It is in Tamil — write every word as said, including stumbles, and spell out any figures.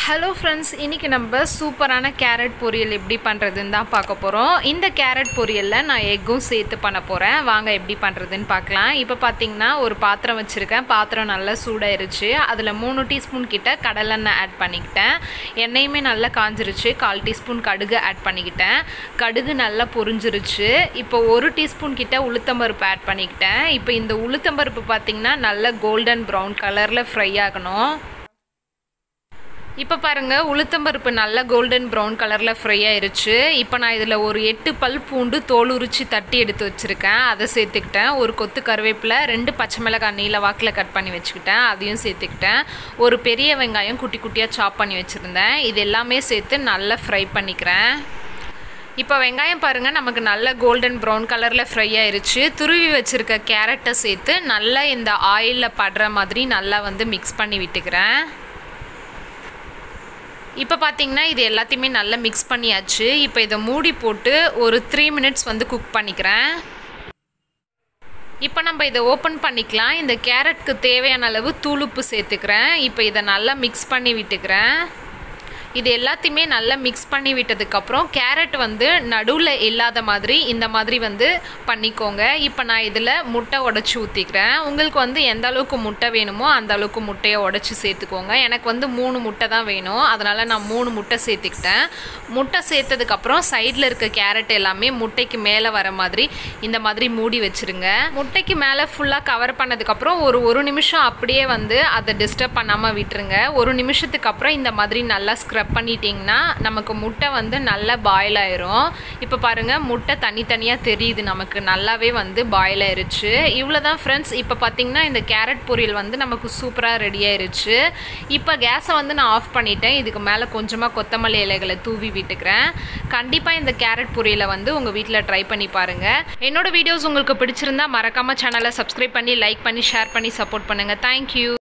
Hello friends, இன்னைக்கு நம்ம சூப்பரான கேரட் பொரியல் எப்படி பண்றதுன்னு தான் பார்க்க போறோம். இந்த கேரட் பொரியல்ல நான் எக்கும் சேர்த்து பண்ண போறேன். வாங்க எப்படி பண்றதுன்னு பார்க்கலாம். இப்போ பாத்தீங்கன்னா ஒரு பாத்திரம் வச்சிருக்கேன். பாத்திரம் நல்லா சூடாயிருச்சு. அதுல மூணு டீஸ்பூன் கிட்ட கடலெண்ணெய் ஆட் பண்ணிக்கிட்டேன். எண்ணெயுமே நல்லா காஞ்சிருச்சு. கால் டீஸ்பூன் கடுகு ஆட் பண்ணிக்கிட்டேன். கடுகு நல்லா பொரிஞ்சிருச்சு. இப்போ ஒரு டீஸ்பூன் கிட்ட உளுத்தம்பருப்பு ஆட் பண்ணிக்கிட்டேன். இப்போ இந்த உளுத்தம்பருப்பு பாத்தீங்கன்னா நல்லா கோல்டன் ப்ரௌன் கலர்ல ஃப்ரை ஆகணும். இப்போ பாருங்க உளுத்தம்பருப்பு நல்லா கோல்டன் ப்ரௌன் கலர்ல ஃப்ரை ஆயிருச்சு. இப்போ நான் இதில் ஒரு எட்டு பல் பூண்டு தோல் உரிச்சு தட்டி எடுத்து வச்சிருக்கேன். அதை சேர்த்துக்கிட்டேன். ஒரு கொத்து கருவேப்பிலை, ரெண்டு பச்சை மிளகாய் நீல வாக்கில் கட் பண்ணி வச்சுக்கிட்டேன். அதையும் சேர்த்துக்கிட்டேன். ஒரு பெரிய வெங்காயம் குட்டி குட்டியாக சாப் பண்ணி வச்சுருந்தேன். இது எல்லாமே சேர்த்து நல்லா ஃப்ரை பண்ணிக்கிறேன். இப்போ வெங்காயம் பாருங்கள் நமக்கு நல்ல கோல்டன் ப்ரௌன் கலரில் ஃப்ரை ஆயிருச்சு. துருவி வச்சுருக்க கேரட்டை சேர்த்து நல்லா இந்த ஆயிலில் படுற மாதிரி நல்லா வந்து மிக்ஸ் பண்ணி விட்டுக்கிறேன். இப்போ பார்த்தீங்கன்னா இது எல்லாத்தையுமே நல்லா மிக்ஸ் பண்ணியாச்சு. இப்போ இதை மூடி போட்டு ஒரு த்ரீ மினிட்ஸ் வந்து குக் பண்ணிக்கிறேன். இப்போ நம்ம இதை ஓப்பன் பண்ணிக்கலாம். இந்த கேரட்க்கு தேவையான அளவு தூளுப்பு சேர்த்துக்கிறேன். இப்போ இதை நல்லா மிக்ஸ் பண்ணி விட்டுக்கிறேன். இது எல்லாத்தையுமே நல்லா மிக்ஸ் பண்ணி விட்டதுக்கப்புறம் கேரட் வந்து நடுவில் இல்லாத மாதிரி இந்த மாதிரி வந்து பண்ணிக்கோங்க. இப்போ நான் இதில் முட்டை உடச்சி ஊற்றிக்கிறேன். உங்களுக்கு வந்து எந்த அளவுக்கு முட்டை வேணுமோ அந்த அளவுக்கு முட்டையை உடச்சி சேர்த்துக்கோங்க. எனக்கு வந்து மூணு முட்டை தான் வேணும். அதனால் நான் மூணு முட்டை சேர்த்துக்கிட்டேன். முட்டை சேர்த்ததுக்கப்புறம் சைடில் இருக்க கேரட் எல்லாமே முட்டைக்கு மேலே வர மாதிரி இந்த மாதிரி மூடி வச்சுருங்க. முட்டைக்கு மேலே ஃபுல்லாக கவர் பண்ணதுக்கப்புறம் ஒரு ஒரு நிமிஷம் அப்படியே வந்து அதை டிஸ்டர்ப் பண்ணாமல் விட்டுருங்க. ஒரு நிமிஷத்துக்கு அப்புறம் இந்த மாதிரி நல்லா ஸ்க்ரப் பண்ணிட்டீங்கன்னா நமக்கு முட்டை வந்து நல்லா பாயில் ஆயிரும். இப்போ பாருங்கள் முட்டை தனித்தனியாக தெரியுது. நமக்கு நல்லாவே வந்து பாயில் ஆயிருச்சு. இவ்வளோ தான் ஃப்ரெண்ட்ஸ். இப்போ பார்த்தீங்கன்னா இந்த கேரட் பொரியல் வந்து நமக்கு சூப்பராக ரெடி ஆயிருச்சு. இப்போ கேஸை வந்து நான் ஆஃப் பண்ணிட்டேன். இதுக்கு மேலே கொஞ்சமாக கொத்தமல்லி இலைகளை தூவி விட்டுக்கிறேன். கண்டிப்பாக இந்த கேரட் பொரியலை வந்து உங்கள் வீட்டில் ட்ரை பண்ணி பாருங்கள். என்னோட வீடியோஸ் உங்களுக்கு பிடிச்சிருந்தா மறக்காமல் சேனலை சப்ஸ்கிரைப் பண்ணி லைக் பண்ணி ஷேர் பண்ணி சப்போர்ட் பண்ணுங்கள். தேங்க்யூ.